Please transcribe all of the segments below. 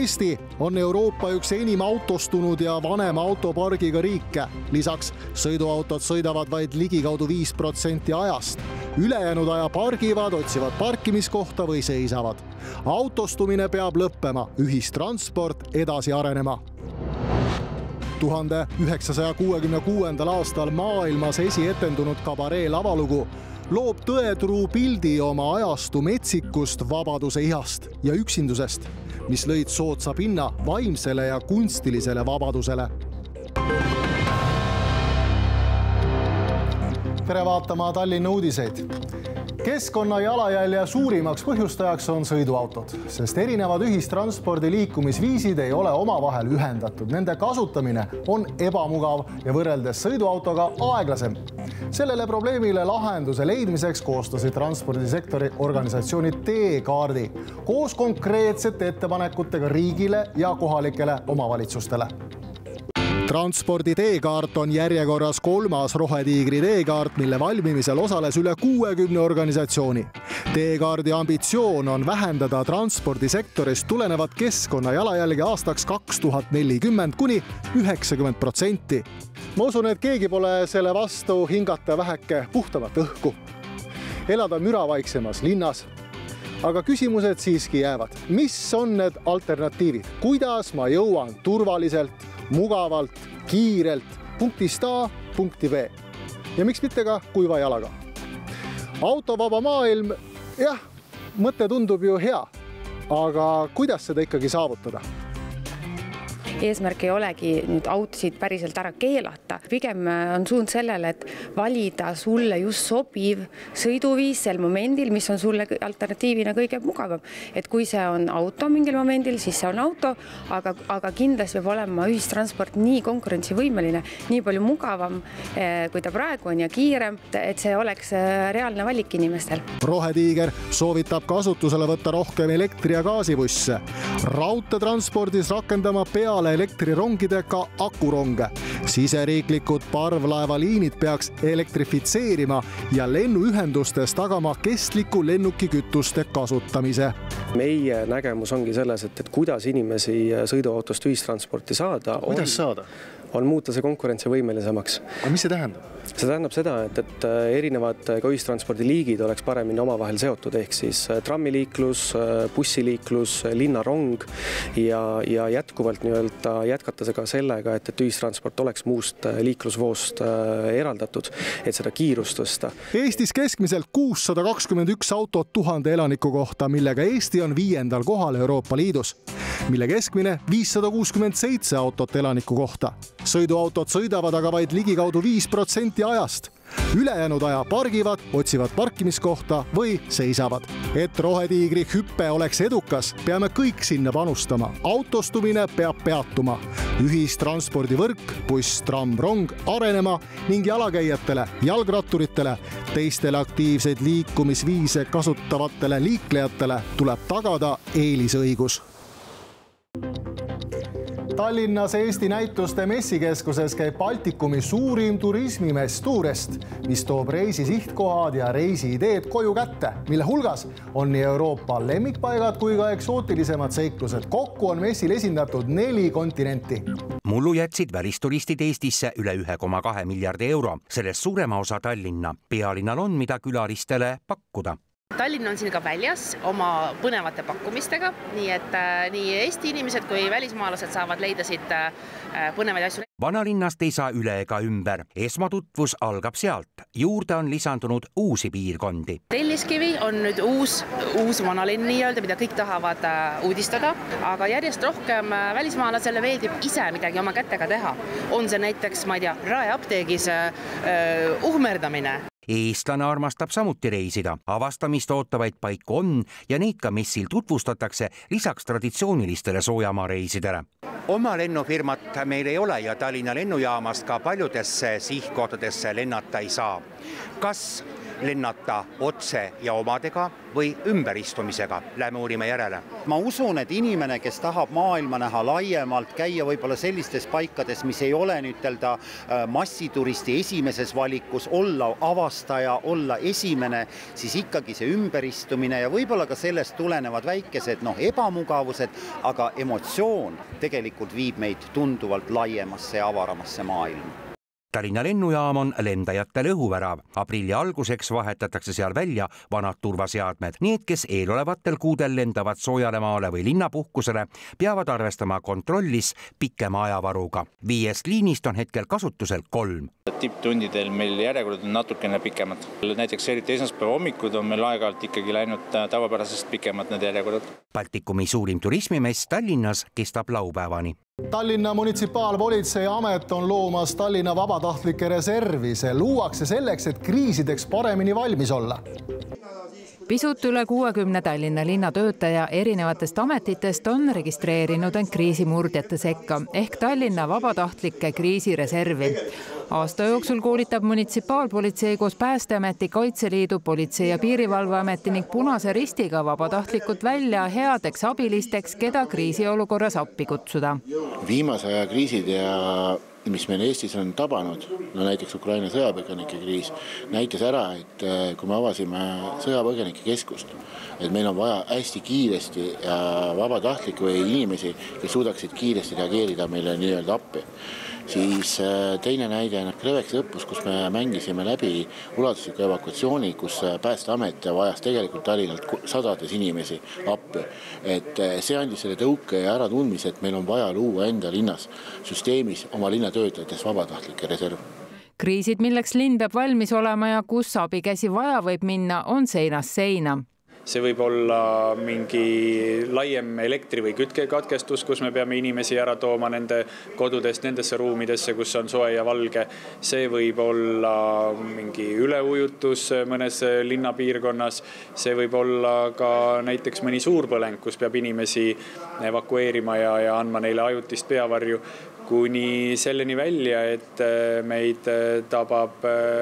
Eesti on Euroopa üks enim autostunud ja vanema autopargiga riike. Lisaks sõiduautod sõidavad vaid ligikaudu 5% ajast. Ülejäänud aja pargivad, otsivad parkimiskohta või seisavad. Autostumine peab lõppema, ühistransport edasi arenema. 1966. aastal maailmas esietendunud kabaree lavalugu loob tõetruu pildi oma ajastu metsikust, vabaduse ihast ja üksindusest, mis lõid soodsa pinna vaimsele ja kunstilisele vabadusele. Tere vaatama Tallinna uudiseid. Keskkonna jalajälje suurimaks põhjustajaks on sõiduautod, sest erinevad ühistranspordi liikumisviisid ei ole omavahel ühendatud. Nende kasutamine on ebamugav ja võrreldes sõiduautoga aeglasem. Sellele probleemile lahenduse leidmiseks koostasid transpordisektori organisatsioonid teekaardi koos konkreetsete ettepanekutega riigile ja kohalikele omavalitsustele. Transpordi teekaart on järjekorras 3. Rohetiigri teekaart, mille valmimisel osales üle 60 organisatsiooni. Teekaardi ambitsioon on vähendada transpordisektorist tulenevat keskkonna jalajälge aastaks 2040 kuni 90%. Ma usun, et keegi pole selle vastu hingata väheke puhtamat õhku. Elada müravaiksemas linnas. Aga küsimused siiski jäävad. Mis on need alternatiivid? Kuidas ma jõuan turvaliselt, mugavalt, kiirelt, punktist A, punkti B. Ja miks mitte ka kuiva jalaga? Autovaba maailm, jah, mõte tundub ju hea, aga kuidas seda ikkagi saavutada? Eesmärk ei olegi nüüd autosid päriselt ära keelata. Pigem on suund sellele, et valida sulle just sobiv sõiduviis sel momendil, mis on sulle alternatiivina kõige mugavam. Et kui see on auto mingil momendil, siis see on auto, aga kindlasti peab olema ühistransport nii konkurentsivõimeline, nii palju mugavam, kui ta praegu on ja kiirem, et see oleks reaalne valik inimestel. Rohetiiger soovitab kasutusele võtta rohkem elektri- ja gaasibusse. Raudteetranspordis rakendama peale elektrirongidega akuronge. Siseriiklikud parvlaevaliinid peaks elektrifitseerima ja lennuühendustes tagama kestliku lennukikütuste kasutamise. Meie nägemus ongi selles, et kuidas inimesi sõiduautost ühistransporti saada. Kuidas saada? On muuta see konkurentsivõimelisemaks. Aga mis see tähendab? See tähendab seda, et erinevad ka ühistranspordiliigid oleks paremini omavahel seotud, ehk siis trammiliiklus, bussiliiklus, linnarong ja jätkuvalt jätkata ka sellega, et ühistransport oleks muust liiklusvoost eraldatud, et seda kiirust tõsta. Eestis keskmiselt 621 autot 1000 elaniku kohta, millega Eesti on 5. kohal Euroopa Liidus, mille keskmine 567 autot elaniku kohta. Sõiduautod sõidavad aga vaid ligikaudu 5% ajast. Ülejäänud aja pargivad, otsivad parkimiskohta või seisavad. Et Rohetiigri hüppe oleks edukas, peame kõik sinna panustama. Autostumine peab peatuma. Ühistranspordivõrk, buss, tramm, rong arenema ning jalakäijatele, jalgratturitele, teistele aktiivseid liikumisviise kasutavatele liiklejatele tuleb tagada eelisõigus. Tallinnas Eesti näituste messikeskuses käib Baltikumi suurim turismimess Tourest, mis toob reisi sihtkohad ja reisiideed koju kätte, mille hulgas on nii Euroopa lemmikpaigad kui ka eksootilisemad seiklused. Kokku on messil esindatud 4 kontinenti. Mullu jätsid välisturistid Eestisse üle 1,2 miljardi euro. Sellest suurema osa Tallinna. Pealinnal on mida külalistele pakkuda. Tallinn on siin ka väljas oma põnevate pakkumistega, nii et nii Eesti inimesed kui välismaalased saavad leida siit põnevaid asju. Vanalinnast ei saa üle ega ümber. Esmatutvus algab sealt. Juurde on lisandunud uusi piirkondi. Telliskivi on nüüd uus vanalinn nii-öelda, mida kõik tahavad uudistada, aga järjest rohkem välismaalasele meeldib ise midagi oma kätega teha. On see näiteks, ma ei tea, raeapteegis uhmerdamine. Eestlane armastab samuti reisida. Avastamist ootavaid paiku on ja neid ka messil tutvustatakse lisaks traditsioonilistele soojamaareisidele. Oma lennufirmat meil ei ole ja Tallinna lennujaamast ka paljudesse sihtkohtadesse lennata ei saa. Kas lennata otse ja omadega või ümberistumisega. Lähme uurime järele. Ma usun, et inimene, kes tahab maailma näha laiemalt, käia võib-olla sellistes paikades, mis ei ole nüüd massituristi esimeses valikus, olla avastaja, olla esimene, siis ikkagi see ümberistumine ja võib-olla ka sellest tulenevad väikesed ebamugavused, aga emotsioon tegelikult viib meid tunduvalt laiemasse ja avaramasse maailma. Tallinna lennujaam on lendajatele õhuvärav. Aprilli alguseks vahetatakse seal välja vanad turvaseadmed. Need, kes eelolevatel kuudel lendavad soojale maale või linnapuhkusele, peavad arvestama kontrollis pikema ajavaruga. 5 liinist on hetkel kasutusel 3. Tipptundidel meil järjekorrad on natukene pikemad. Näiteks eriti esmaspäeva hommikud on meil aeg-ajalt ikkagi läinud tavapärasest pikemad need järjekorrad. Baltikumi suurim turismimess Tallinnas kestab laupäevani. Tallinna munitsipaalpolitseiamet on loomas Tallinna vabatahtlike reservi. See luuakse selleks, et kriisideks paremini valmis olla. Pisut üle 60 Tallinna linna töötaja erinevatest ametitest on registreerinud end kriisimurdjate sekka ehk Tallinna vabatahtlike kriisireservi. Aasta jooksul koolitab munitsipaalpolitsei koos Päästeameti, Kaitseliidu, Politsei- ja Piirivalveameti ning Punase Ristiga vabatahtlikud välja headeks abilisteks, keda kriisiolukorras appi kutsuda. Viimase aja kriisid ja mis meil Eestis on tabanud, näiteks Ukraina sõjapõgenike kriis, näitas ära, et kui me avasime sõjapõgenike keskust, et meil on vaja hästi kiiresti ja vabatahtlikke või inimesi, kes suudaksid kiiresti reageerida meile nii-öelda appi. Siis teine näide on Krevexi õppus, kus me mängisime läbi ulatusliku evakuatsiooni, kus Päästeamet vajas tegelikult Tallinnalt sadades inimesi appi. Et see andis selle tõuke ja äratundmise, et meil on vaja luua enda linnas süsteemis oma linnatöötajatest vabatahtlike reserv. Kriisid, milleks linn peab valmis olema ja kus abikäsi vaja võib minna, on seinast seina. See võib olla mingi laiem elektri- või kütkekatkestus, kus me peame inimesi ära tooma nende kodudest nendesse ruumidesse, kus on soe ja valge. See võib olla mingi üleujutus mõnes linnapiirkonnas. See võib olla ka näiteks mõni suurpõleng, kus peab inimesi evakueerima ja andma neile ajutist peavarju. Kuni selleni välja, et meid tabab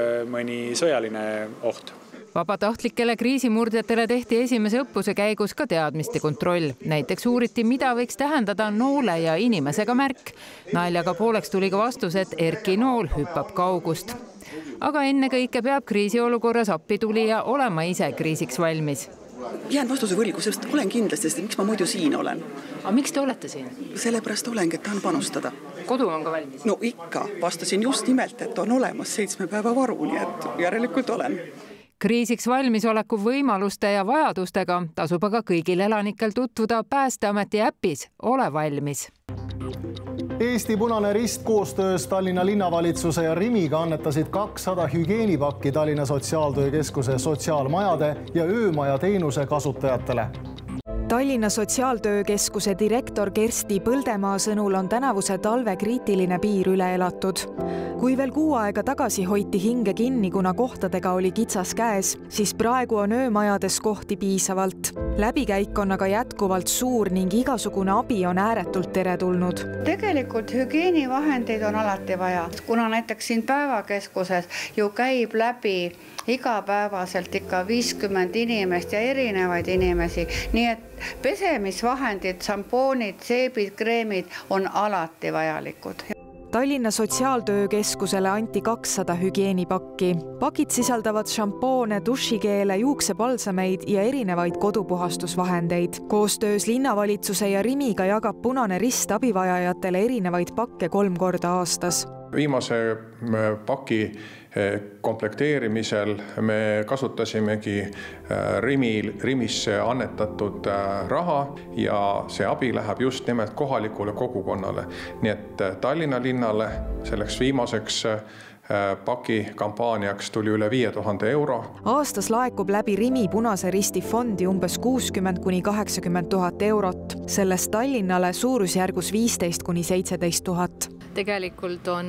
mõni sõjaline oht. Vabatahtlikele kriisimurdjatele tehti esimese õppuse käigus ka teadmiste kontroll. Näiteks uuriti, mida võiks tähendada noole ja inimesega märk. Naljaga pooleks tuli ka vastus, et Erki Nool hüppab kaugust. Aga enne kõike peab kriisiolukorras appi tulija olema ise kriisiks valmis. Jään vastuse võlgu, sest olen kindlasti, sest miks ma muidu siin olen. Aga miks te olete siin? Sellepärast olengi, et tahan panustada. Kodu on ka valmis? No ikka, vastasin just nimelt, et on olemas 7 päeva varu, nii et järelikult olen. Kriisiks valmisoleku võimaluste ja vajadustega tasub aga kõigil elanikel tutvuda Päästeameti äpis Ole valmis. Eesti Punane Rist koostöös Tallinna linnavalitsuse ja Rimiga annetasid 200 hügieenipakki Tallinna Sotsiaaltöökeskuse sotsiaalmajade ja öömaja teenuse kasutajatele. Tallinna Sotsiaaltöökeskuse direktor Kersti Põldemaa sõnul on tänavuse talve kriitiline piir üle elatud. Kui veel 6 aega tagasi hoiti hinge kinni, kuna kohtadega oli kitsas käes, siis praegu on öömajades kohti piisavalt. Läbikäik on aga jätkuvalt suur ning igasugune abi on ääretult teretulnud. Tegelikult hügieenivahendeid on alati vaja, kuna näiteks siin päevakeskuses ju käib läbi igapäevaselt ikka 50 inimest ja erinevaid inimesi, nii et pesemisvahendid, šampoonid, seebid, kreemid on alati vajalikud. Tallinna Sotsiaaltöökeskusele anti 200 hügieenipakki. Pakid sisaldavad šampoone, dušikeele, juuksepalsameid ja erinevaid kodupuhastusvahendeid. Koostöös linnavalitsuse ja Rimiga jagab Punane Rist abivajajatele erinevaid pakke 3 korda aastas. Viimase paki komplekteerimisel me kasutasimegi Rimisse annetatud raha ja see abi läheb just nimelt kohalikule kogukonnale. Nii et Tallinna linnale selleks viimaseks pakikampaaniaks tuli üle 5000 euro. Aastas laekub läbi Rimi Punase Risti fondi umbes 60 kuni 80 000 eurot. Sellest Tallinnale suurusjärgus 15 kuni 17 000. Tegelikult on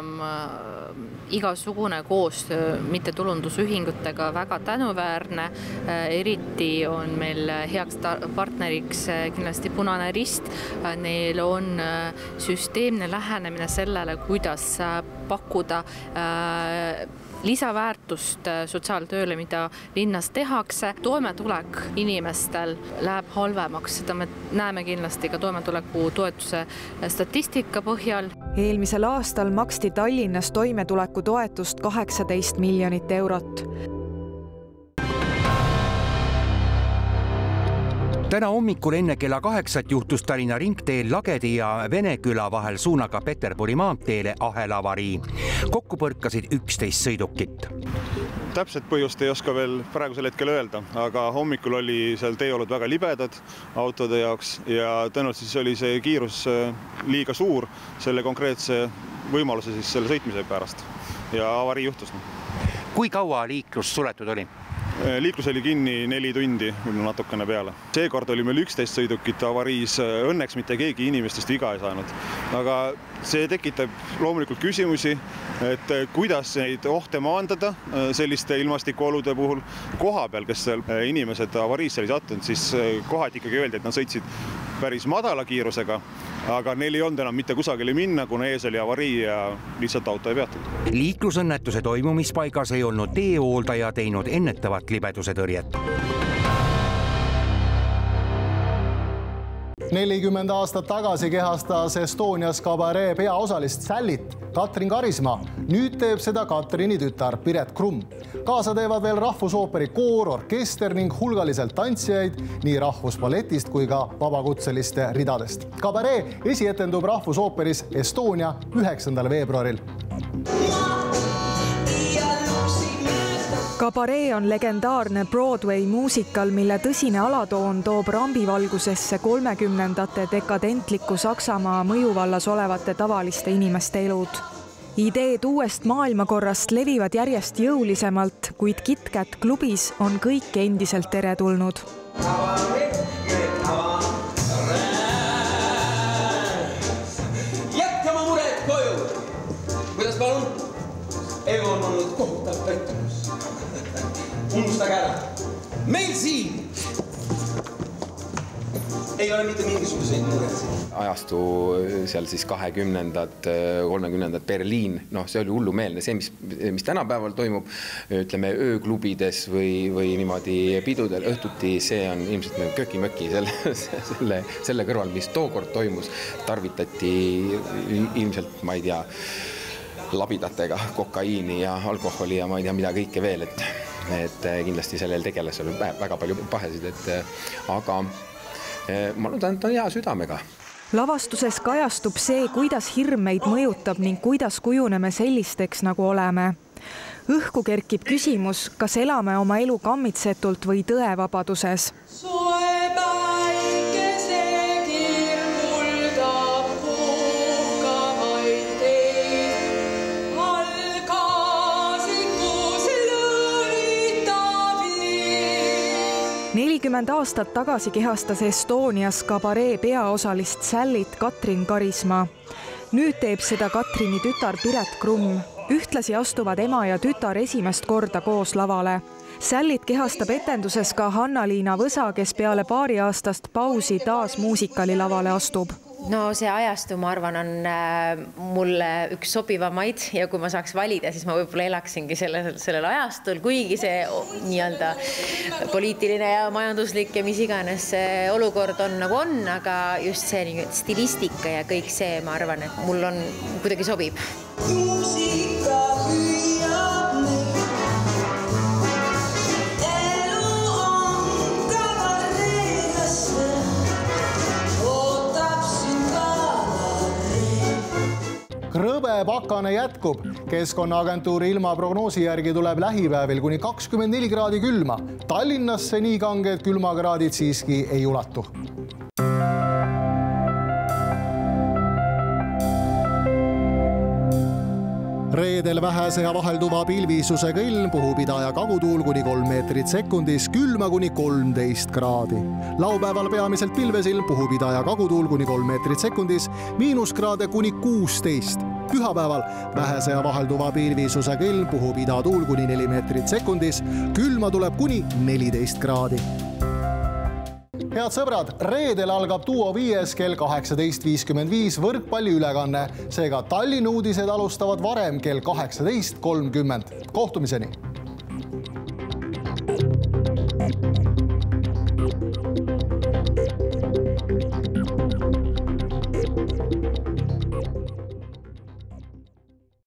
igasugune koostöö mittetulundusühingutega väga tänuväärne. Eriti on meil heaks partneriks kindlasti Punane Rist. Neil on süsteemne lähenemine sellele, kuidas pakkuda lisaväärtust sotsiaaltööle, mida linnas tehakse. Toimetulek inimestel läheb halvemaks, seda me näeme kindlasti ka toimetuleku toetuse statistika põhjal. Eelmisel aastal maksti Tallinnas toimetuleku toetust 18 miljonit eurot. Täna hommikul enne kella 8 juhtus Tallinna ringteel Lagedi ja Veneküla vahel suunaga Peterburi maanteele ahelavarii. Kokku põrkasid 11 sõidukit. Täpset põhjust ei oska veel praegusel hetkel öelda, aga hommikul oli seal teeolud väga libedad autode jaoks ja tõenäoliselt oli see kiirus liiga suur selle konkreetse võimaluse siis selle sõitmise pärast ja avarii juhtus. Kui kaua liiklus suletud oli? Liiklus oli kinni 4 tundi, natukene peale. Seekord oli meil 11 sõidukit avariis, õnneks mitte keegi inimestest viga ei saanud. Aga see tekitab loomulikult küsimusi, et kuidas neid ohte maandada selliste ilmastikuolude puhul. Koha peal, kes inimesed avariisse oli sattunud, siis kohati ikkagi öeldi, et nad sõitsid päris madala kiirusega, aga neil ei olnud enam mitte kusagile minna, kuna ees oli avarii ja lihtsalt auto ei peatunud. Liiklusõnnetuse toimumispaigas ei olnud teehooldaja teinud ennetavat libeduse tõrjet. 40 aastat tagasi kehastas Estonias Cabaret peaosalist Sallit Katrin Karismaa. Nüüd teeb seda Katrini tütar Piret Krumm. Kaasa teevad veel Rahvusooperi koor, orkester ning hulgaliselt tantsijaid nii rahvusballetist kui ka vabakutseliste ridadest. Cabaret esietendub Rahvusooperis Estonia 9. veebruaril. Cabaret on legendaarne Broadway muusikal, mille tõsine alatoon toob rambivalgusesse 30ndate dekadentliku Saksamaa mõjuvallas olevate tavaliste inimeste elud. Ideed uuest maailmakorrast levivad järjest jõulisemalt, kuid KitKat klubis on kõik endiselt teretulnud. Jätke oma mured koju! Kuidas palun? Ego on olnud kohutav pettumus. Unustage ära. Meil siin ei ole mitte mingisuguseid muresid. Ajastu seal siis 20-ndad, 30-ndad Berliin, see oli hullumeelne. See, mis tänapäeval toimub, ütleme, ööklubides või niimoodi pidudel õhtuti, see on ilmselt köki-möki selle kõrval, mis tookord toimus, tarvitati ilmselt, ma ei tea, labidatega kokaiini ja alkoholi ja ma ei tea, mida kõike veel, et kindlasti sellel tegeles oli väga palju pahesid, aga ma loodan, et on hea südamega. Lavastuses kajastub see, kuidas hirm meid mõjutab ning kuidas kujuneme sellisteks, nagu oleme. Õhku kerkib küsimus, kas elame oma elu kammitsetult või tõevabaduses. aastat tagasi kehastas Estonias Cabaret peaosalist Sallit Katrin Karismaa. Nüüd teeb seda Katrini tütar Piret Krumm. Ühtlasi astuvad ema ja tütar esimest korda koos lavale. Sallit kehastab etenduses ka Hanna-Liina Võsa, kes peale paariaastast pausi taas muusikali lavale astub. No see ajastu, ma arvan, on mulle üks sobivamaid ja kui ma saaks valida, siis ma võib-olla elaksingi sellel ajastul, kuigi see nii-öelda poliitiline ja majanduslik ja mis iganes olukord on nagu on, aga just see stilistika ja kõik see, ma arvan, et mul on kuidagi sobib. Rõbe pakane jätkub. Keskkonnaagentuuri ilmaprognoosi järgi tuleb lähipäevil kuni 24 kraadi külma. Tallinnasse nii kanged külmakraadid siiski ei ulatu. Reedel vähese ja vahelduva pilvisusega ilm, puhupidaja kagutuul kuni 3 meetrit sekundis, külma kuni 13 kraadi. Laupäeval peamiselt pilvesilm, puhupidaja kagutuul kuni 3 meetrit sekundis, miinuskraade kuni 16. Pühapäeval vähese ja vahelduva pilvisusega ilm, puhupidatuul kuni 4 meetrit sekundis, külma tuleb kuni 14 kraadi. Head sõbrad, reedel algab Duo 5 kell 18.55 võrkpalli ülekanne, seega Tallinna uudised alustavad varem kell 18.30. Kohtumiseni!